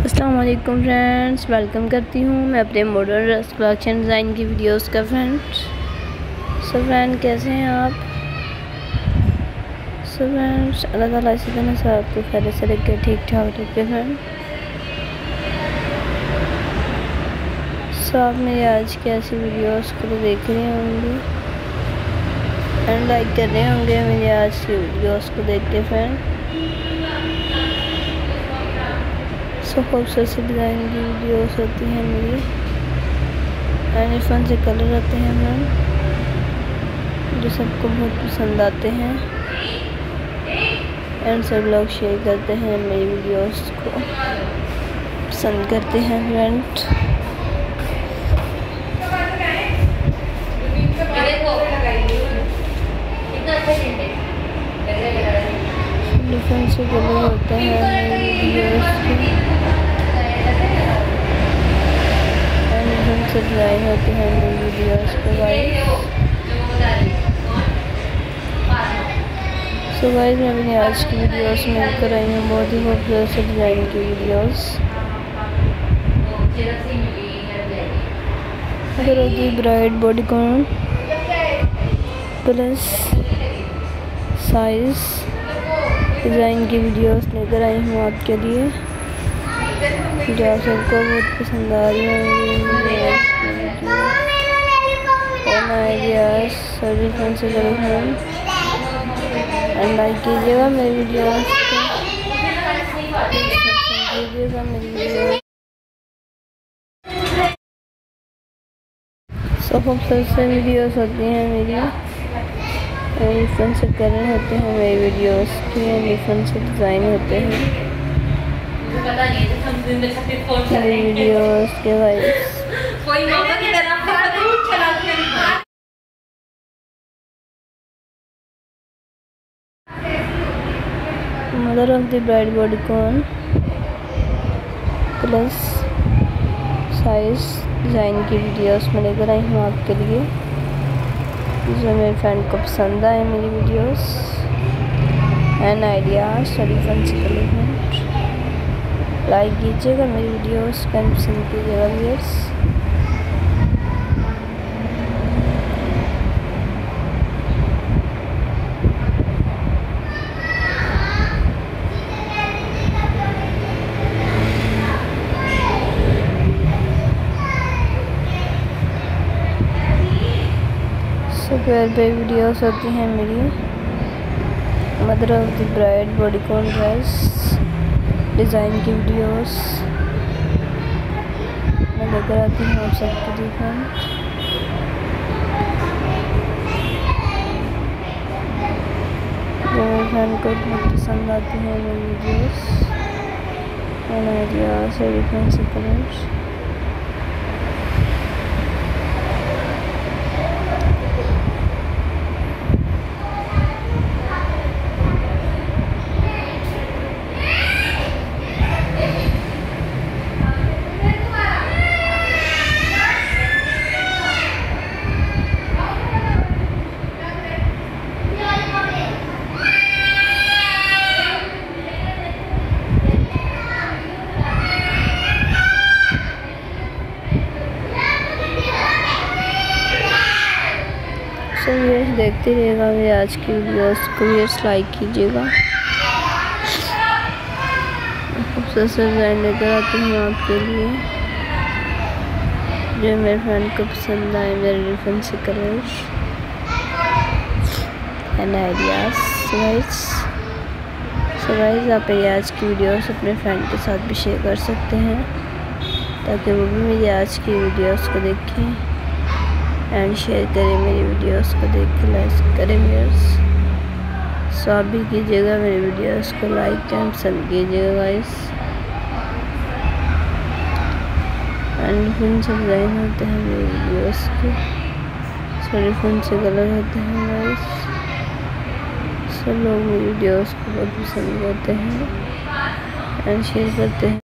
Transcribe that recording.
अस्सलाम वालेकुम friends, welcome करती हूँ मैं अपने मॉडर्न ड्रेस कलेक्शन डिज़ाइन की वीडियोस का फ्रेंड्स। फ्रेंड कैसे हैं आप? फ्रेंड्स अल्लाह ताला इसी तरह से आपको खैर से रखे, ठीक ठाक रखे फ्रेंड। आप मेरी आज की ऐसी वीडियोस को देख रहे होंगे एंड लाइक कर रहे होंगे मेरी आज की वीडियोस को देख के फ्रेंड। खूबसूरत सी डिज़ाइन की वीडियोस होती हैं मेरी एंड फन से कलर आते हैं मैम, जो सबको बहुत पसंद आते हैं एंड सब लोग शेयर करते हैं, मेरी वीडियोस को पसंद करते हैं फ्रेंड। डिफरेंट से कलर होता है मेरी वीडियोस से डिज़ाइन होते हैं मेरी वीडियोस को गाइस। गाइस मैं अपनी आज की वीडियोस में लेकर आई हूँ बहुत ही खूबसूरत से डिज़ाइन की वीडियोस। अगर होती bride bodycon plus size design की वीडियोस लेकर आई हूँ आपके लिए, जो आप सबको बहुत पसंद आ रही होंगी। आइडियाज सभी फोन से एंड लाइक कीजिएगा मेरी वीडियोस को, कीजिएगा मेरी वीडियो। खूबसूरत से वीडियोस होती हैं मेरी, डिफरेंट से कलर होते हैं मेरी वीडियोस के, डिफरेंट से डिज़ाइन होते हैं मेरी वीडियोस के guys. Mother of the bride bodycon plus size design की वीडियोस में लेकर आई हूँ आपके लिए, जो मेरे फ्रेंड को पसंद आए मेरी वीडियोस एंड आइडियाज सभी फन से कलेक्ट। लाइक कीजिएगा मेरी वीडियोस, पसंद कीजिएगा व्यूअर्स। प्यार पे वीडियोस होती हैं मेरी, mother of the bride bodycon dress design की वीडियोस मैं लेकर आती हूँ आप सबके लिए फ्रेंड। जो मेरे फ्रेंड को बहुत पसंद आती हैं मेरी वीडियोस एंड आइडियाज और डिफरेंट से कलर्स। देखते रहिएगा मेरी आज की वीडियोस को, लाइक कीजिएगा। खूबसूरत से डिज़ाइन लेकर आती हूँ आपके लिए, जो मेरे फ्रेंड को पसंद आए, मेरे डिफरेंट से कलर्स एंड आइडियाज। गाइस आप मेरी आज की वीडियोस अपने फ्रेंड के साथ भी शेयर कर सकते हैं, ताकि वो भी मेरी आज की वीडियोस को देखें एंड शेयर करें, मेरी वीडियोस को देख के लाइक करें व्यूअर्स। आप भी कीजिएगा मेरी वीडियोस को लाइक एंड पसंद कीजिएगा गाइस। एंड फिर से डिज़ाइन होते हैं मेरी वीडियोस के, सॉरी फिर से कलर होते हैं गाइस। सब लोग मेरी वीडियोस को बहुत पसंद करते हैं एंड शेयर करते हैं।